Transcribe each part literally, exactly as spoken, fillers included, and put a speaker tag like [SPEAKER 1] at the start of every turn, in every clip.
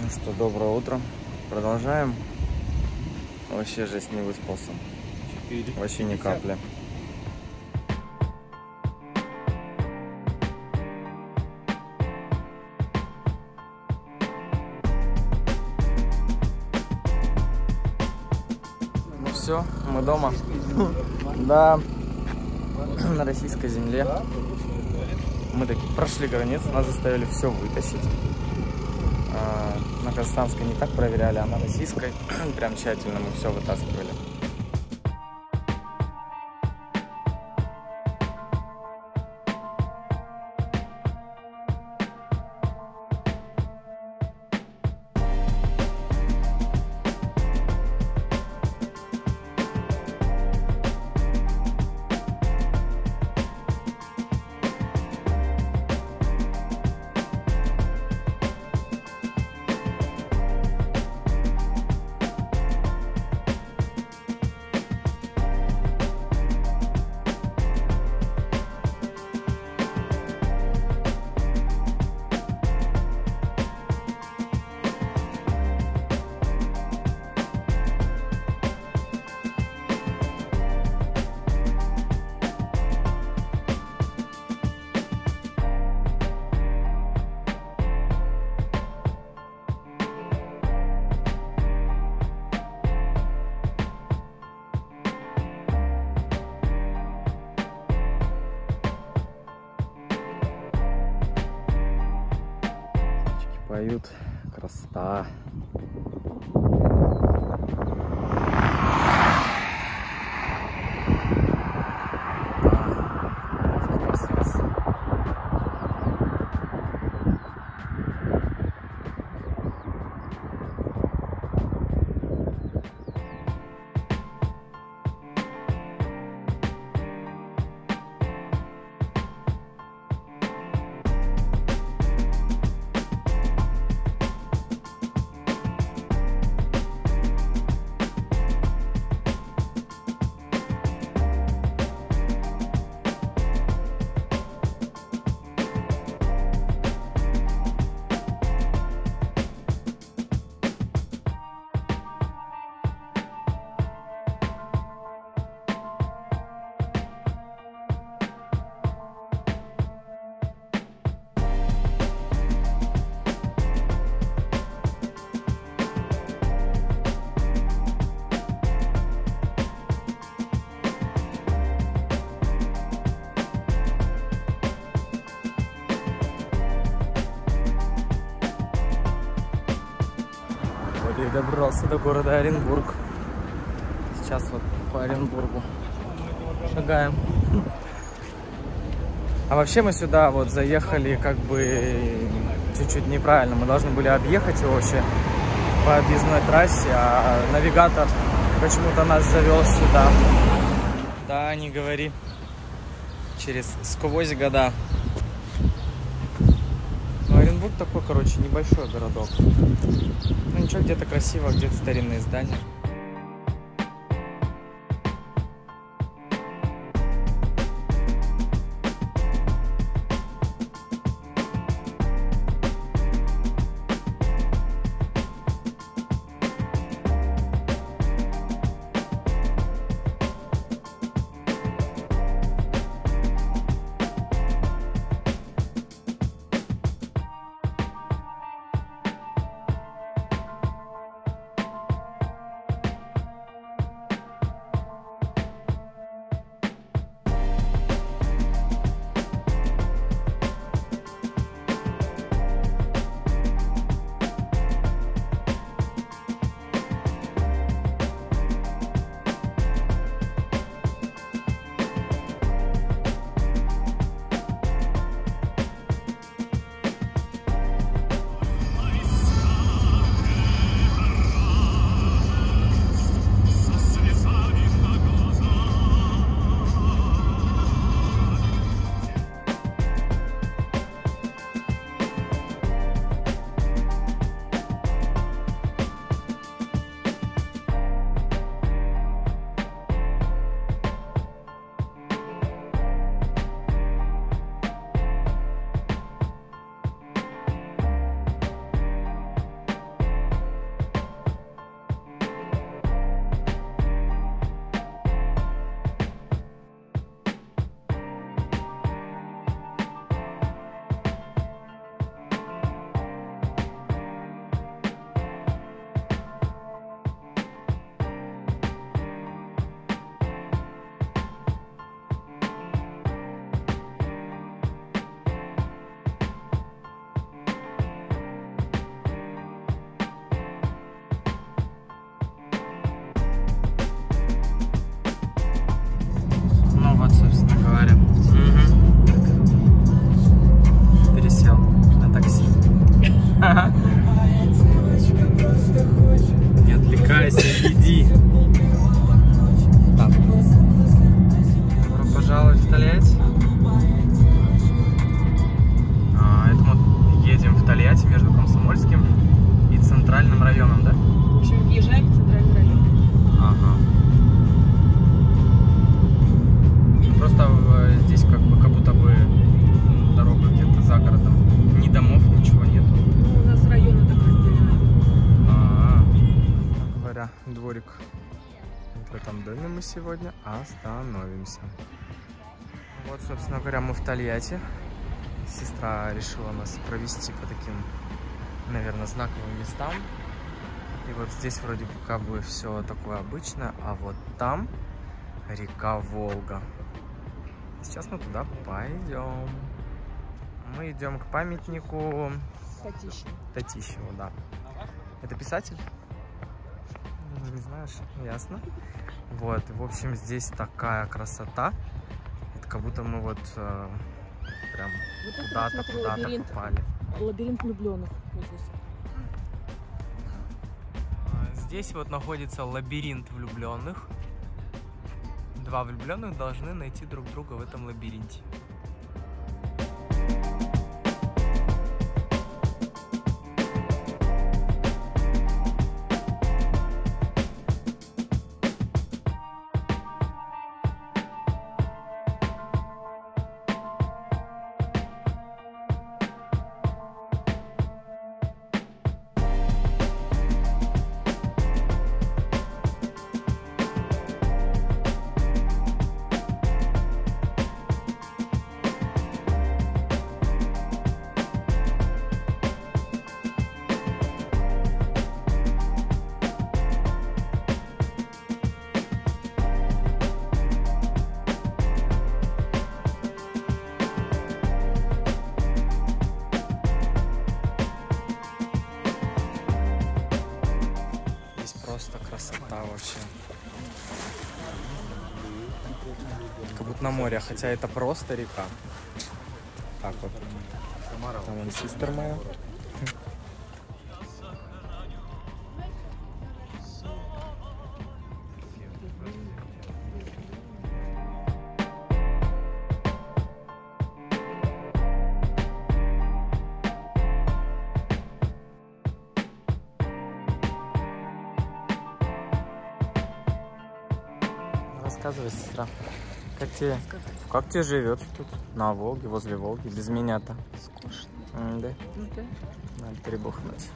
[SPEAKER 1] что, доброе утро. Продолжаем. Вообще жесть, не выспался. Вообще ни капли. Ну все, мы дома. Да, на российской земле. Мы таки прошли границу, нас заставили все вытащить. На казахстанской не так проверяли, а на российской прям тщательно мы все вытаскивали. Поют, красота. И добрался до города Оренбург. Сейчас вот по Оренбургу шагаем. А вообще мы сюда вот заехали как бы чуть-чуть неправильно. Мы должны были объехать его вообще по объездной трассе, а навигатор почему-то нас завел сюда. Да, не говори. Через сквозь года. Оренбург такой, короче, небольшой городок. Ну ничего, где-то красиво, где-то старинные здания. районом, да?
[SPEAKER 2] В общем, въезжаем в центральный район.
[SPEAKER 1] Ага. Просто здесь как бы как будто бы дорога где-то за городом. Ни домов, ничего нету.
[SPEAKER 2] Ну, у нас районы так разделены.
[SPEAKER 1] А, как говоря, дворик. В этом доме мы сегодня остановимся. Вот, собственно говоря, мы в Тольятти. Сестра решила нас провести по таким, наверное, знаковым местам. И вот здесь вроде бы как бы все такое обычное, а вот там река Волга. Сейчас мы туда пойдем. Мы идем к памятнику
[SPEAKER 2] Татищеву.
[SPEAKER 1] Татищеву, да. Это писатель? Не знаешь? Ясно. Вот, в общем, здесь такая красота. Это как будто мы вот э, прям
[SPEAKER 2] Вот
[SPEAKER 1] куда-то, куда-то
[SPEAKER 2] лабиринт,
[SPEAKER 1] попали.
[SPEAKER 2] лабиринт влюбленных. Вот здесь.
[SPEAKER 1] Здесь вот находится лабиринт влюбленных. Два влюбленных должны найти друг друга в этом лабиринте. Просто красота вообще. Как будто на море, хотя это просто река. Так вот. Там вон сестра моя. Рассказывай, сестра, как тебе, как тебе живется тут, на Волге, возле Волги, без меня-то?
[SPEAKER 2] Скучно.
[SPEAKER 1] М, да?
[SPEAKER 2] Ну да.
[SPEAKER 1] Надо перебухнуть.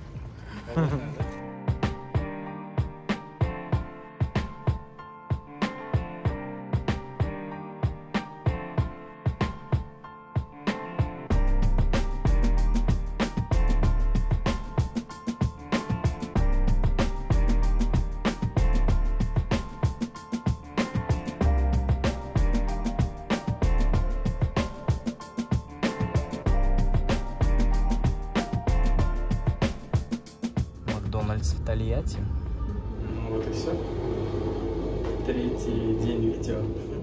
[SPEAKER 1] Макдональдс в Тольятти. Ну вот и все. Третий день видео.